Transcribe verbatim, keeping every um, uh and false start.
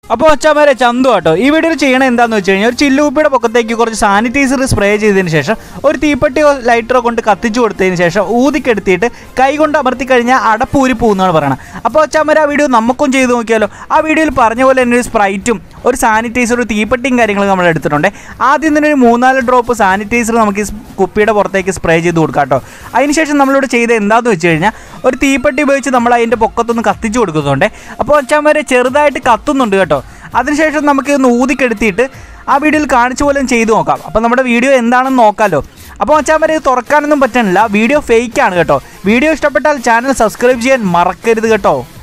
അപ്പോൾ അച്ഛാമാരെ ചന്തു കേട്ടോ ഈ വീഡിയോയിൽ ചെയ്യണത് എന്താണെന്ന് വെച്ച് കഴിഞ്ഞാൽ ഒരു ചില്ലുകുപ്പിയുടെ പൊക്കത്തേക്ക് കുറച്ച് സാനിറ്റൈസർ സ്പ്രേ ചെയ്തതിന് ശേഷം ഒരു തീപ്പെട്ടിയോ ലൈറ്ററോ കൊണ്ട് കത്തിച്ചു കൊടുത്തതിന് ശേഷം ഊതിക്കെടുത്തിയിട്ട് കൈ കൊണ്ട് അമർത്തി കഴിഞ്ഞാൽ അടപ്പൂരി പോകുന്നതാണ് പറയുന്നത്. അപ്പോൾ അച്ഛാമാരെ ആ വീഡിയോ നമുക്കും ചെയ്ത് നോക്കിയാലോ. ആ വീഡിയോയിൽ പറഞ്ഞ പോലെ തന്നെ ഒരു സ്പ്രൈറ്റും ഒരു സാനിറ്റൈസർ ഒരു തീപ്പെട്ടിയും കാര്യങ്ങളും നമ്മൾ എടുത്തിട്ടുണ്ട്. ആദ്യം തന്നെ ഒരു മൂന്നാല് ഡ്രോപ്പ് സാനിറ്റൈസർ നമുക്ക് ഈ കുപ്പിയുടെ പുറത്തേക്ക് സ്പ്രേ ചെയ്ത് കൊടുക്കാം കേട്ടോ. അതിനുശേഷം നമ്മളിവിടെ ചെയ്ത് എന്താണെന്ന് വെച്ച് കഴിഞ്ഞാൽ ഒരു തീപ്പെട്ടി ഉപയോഗിച്ച് നമ്മൾ അതിൻ്റെ പൊക്കത്തൊന്ന് കത്തിച്ചു കൊടുക്കുന്നുണ്ട്. അപ്പോൾ അച്ഛാമാരെ ചെറുതായിട്ട് കത്തുന്നുണ്ട് കേട്ടോ. അതിനുശേഷം നമുക്ക് ഒന്ന് ഊതിക്കെടുത്തിയിട്ട് ആ വീഡിയോയിൽ കാണിച്ച പോലെ ചെയ്ത് നോക്കാം. അപ്പോൾ നമ്മുടെ വീഡിയോ എന്താണെന്ന് നോക്കാമല്ലോ. അപ്പോൾ അച്ഛാമാരെ ഇത് തുറക്കാനൊന്നും പറ്റണില്ല, വീഡിയോ ഫേക്കാണ് കേട്ടോ. വീഡിയോ ഇഷ്ടപ്പെട്ടാൽ ചാനൽ സബ്സ്ക്രൈബ് ചെയ്യാൻ മറക്കരുത് കേട്ടോ.